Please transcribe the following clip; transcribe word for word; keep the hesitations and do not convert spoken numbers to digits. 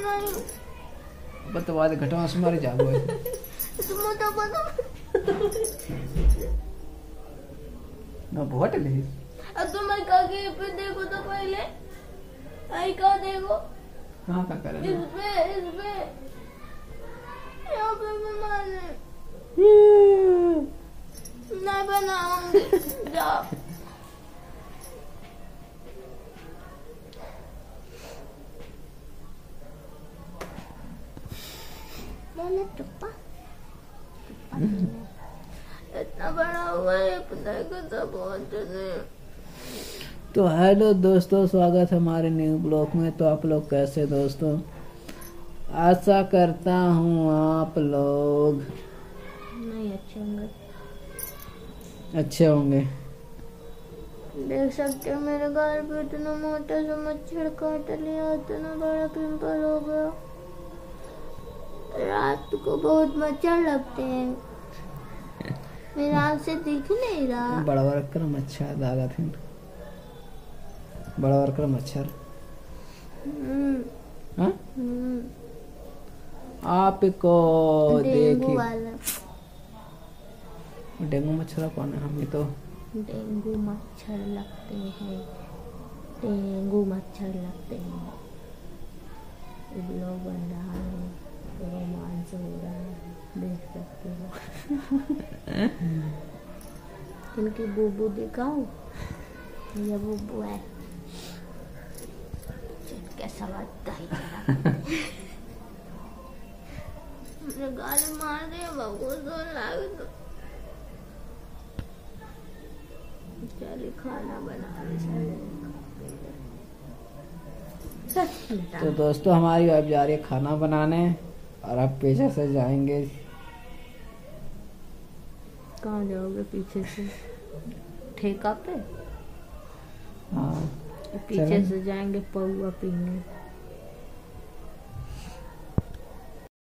बतवा दे घटवा से मारे जागो तुम तो बता ना बहुत ले अब तुम का के पे देखो तो पहले आई का देखो कहां का कर इस पे इस पे यहाँ पे बनाने नहीं बनाऊंगी जाओ मैंने चुप्पा इतना बड़ा हुआ है पता है कैसा बहुत नहीं। तो हेलो दोस्तों, स्वागत है हमारे न्यू ब्लॉग में। तो आप लोग कैसे दोस्तों? आशा करता हूँ आप लोग नहीं अच्छे होंगे अच्छे होंगे। देख सकते हो मेरे गाल पे इतना मोटा सा मच्छर काट लिया, इतना बड़ा पिंपल हो गया। रात को बहुत मच्छर लगते हैं, मेरी आँख से दिख नहीं रहा। बड़ा बड़ा कर मच्छर दागा थे, बड़ा बड़ा कर मच्छर। हाँ आपको डेंगू वाला डेंगू मच्छर कौन है? हम ही तो डेंगू मच्छर लगते हैं, डेंगू मच्छर लगते हैं। ब्लॉग बन रहा है, रोमांस हो रहा है, देख सकते हो। इनकी बूबू दिखाऊं? ये बूबू है, कैसा लगता है मेरे गाल मार दे बहुत जोर लागे तो चलिए खाना बना रहे। तो दोस्तों हमारी वाइफ जा रही है खाना बनाने और आप पीछे से जाएंगे। कहाँ जाओगे? पीछे से ठेका पे? हाँ पीछे से जाएंगे पौवा पीने।